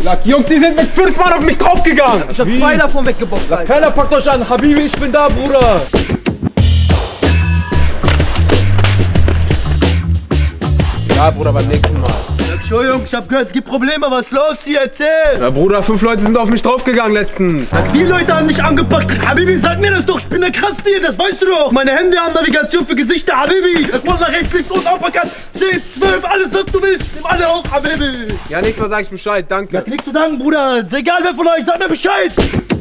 Jungs, die sind mit 5 Mann auf mich draufgegangen. Ich hab 2 davon weggebockt. Keiner packt euch an. Habibi, ich bin da, Bruder. Ja, Bruder, beim nächsten Mal. Entschuldigung, ich hab gehört, es gibt Probleme. Was ist los hier? Erzähl! Ja, Bruder, 5 Leute sind auf mich draufgegangen letztens. Sag, wie Leute haben dich angepackt? Habibi, sag mir das doch, ich bin der Krasseste hier, das weißt du doch. Meine Hände haben Navigation für Gesichter, Habibi. Das muss nach rechts, links und Uppercut. 10, 12, alles was du willst. Nimm alle auf, Habibi. Ja, nächstes Mal sag ich Bescheid, danke. Sag nichts zu danken, Bruder. Ist egal wer von euch, sag mir Bescheid.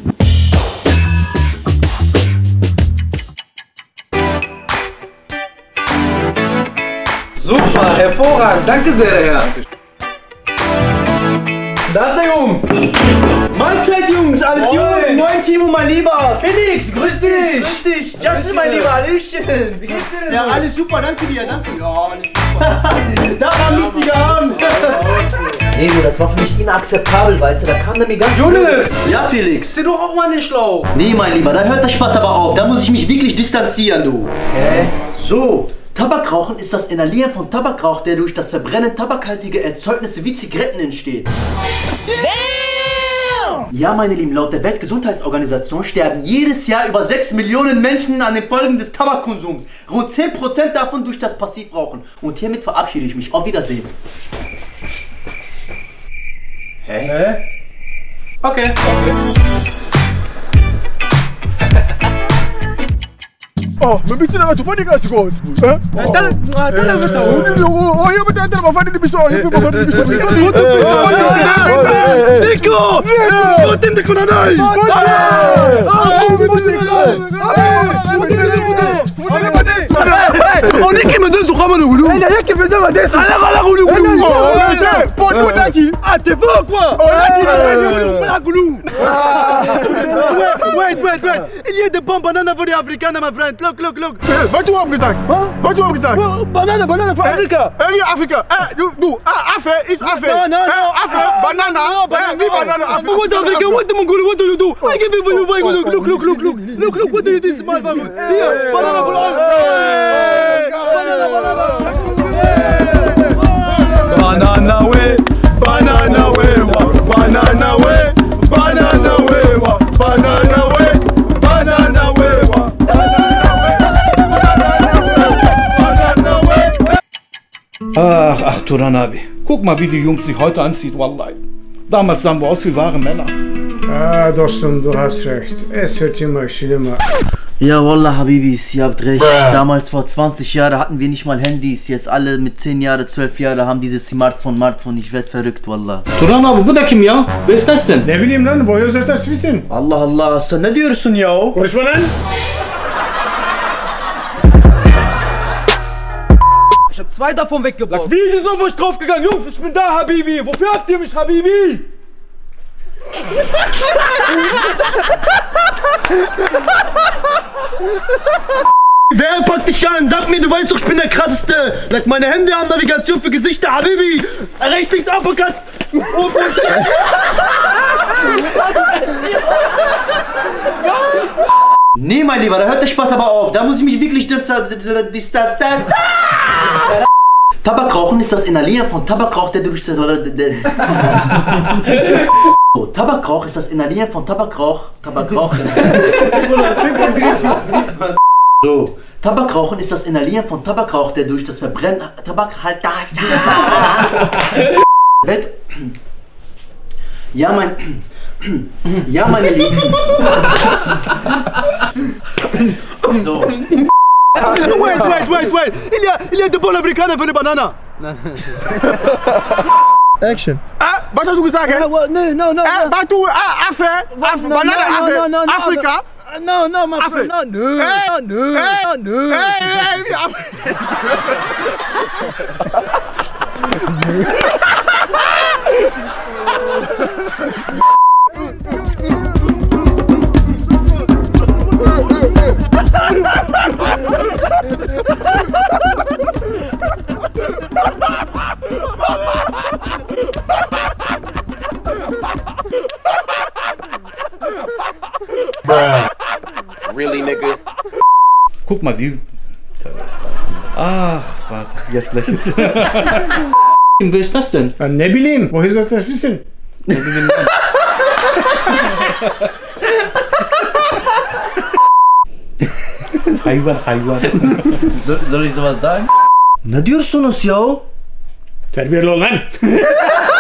Super, hervorragend. Danke sehr, Herr. Da ist der Junge. Mahlzeit, Jungs, alles gut? Moin, Timo, mein Lieber. Felix, grüß dich. Grüß dich. Justin, mein Lieber, Hallöchen. Wie geht's dir denn? Ja, alles super, danke dir, danke. Ja, alles super. Da haben wir dich gehabt. Nee, du, das war für mich inakzeptabel, weißt du, da kam der mir ganz... Junge! Ja, Felix. Ist dir doch auch mal nicht schlau. Nee, mein Lieber, da hört der Spaß aber auf. Da muss ich mich wirklich distanzieren, du. So. Tabakrauchen ist das Inhalieren von Tabakrauch, der durch das Verbrennen tabakhaltiger Erzeugnisse wie Zigaretten entsteht. Damn! Ja, meine Lieben, laut der Weltgesundheitsorganisation sterben jedes Jahr über 6 Millionen Menschen an den Folgen des Tabakkonsums. Rund 10% davon durch das Passivrauchen. Und hiermit verabschiede ich mich. Auf Wiedersehen. Hä? Okay. Oh, mas bicho não vai se pode gastar com isso. Oh, eu vou tentar uma farinha de bicho. Nico! Schau den Nico rein! On est qui me donne ce ramener au boulot? Il y a qui me donne des salaires à la roue. Pour nous d'acky. Ah, t'es fort quoi? Wait. Il y a des bonnes bananes for the African, my friend. Look. Wat doe je gesagt? Wat doe je gesagt? Banana for Africa. Hey, Afrika. Du, Affe is Affe. No. Affe, banana. Wie banana Affe. What Africa? What the Mongol? What do you do? I give you look. What do you do, small baby? Here, banana for Banana way, banana way, banana way, banana way, banana way, banana way, banana way. Ach, Turan abi. Guck mal, wie die Jungs sich heute anzieht, Wallahi. Damals sahen wir aus wie wahre Männer. Ah, Dostum, du hast recht. Es wird immer schlimmer. Ja, Wallah, Habibis, ihr habt recht. Damals vor 20 Jahren hatten wir nicht mal Handys. Jetzt alle mit 10 Jahren, 12 Jahren haben dieses Smartphone. Ich werd verrückt, Wallah. Turan abi, bu da kim ya? Wer ist das denn? Ne bileyim lan, woher soll das wissen? Allah, sen ne diyorsun ya? Konuşma lan! Ich hab 2 davon weggebockt. Wie ist auf euch draufgegangen? Jungs, ich bin da, Habibi. Wofür habt ihr mich, Habibi? Wer packt dich an? Sag mir, du weißt doch, ich bin der Krasseste. Like, meine Hände haben Navigation für Gesichter, Habibi. Rechts, links, Uppercut. Nee, mein Lieber, da hört der Spaß aber auf. Da muss ich mich wirklich Tabakrauchen ist das Inhalieren von Tabakrauch, der durch das... So, Tabakrauch ist das Inhalieren von Tabakrauch. So, Tabakrauchen ist das Inhalieren von Tabakrauch, der durch das Verbrennen Ja, meine Lieben. So. Wait. Il y a de bons africains für eine Banana. Action. Was hast du gesagt? No. Batu, Affe, banana, Affe, Afrika. No, my friend. No. Really, nigga? Guck mal, wie... Ach, warte, jetzt lächelt. Wer ist das denn? Ne bileyim, woher soll das wissen? Hayvan hayvan. Soll ich sowas sagen? Ne diyorsunuz ya? Terbiyeli ol lan.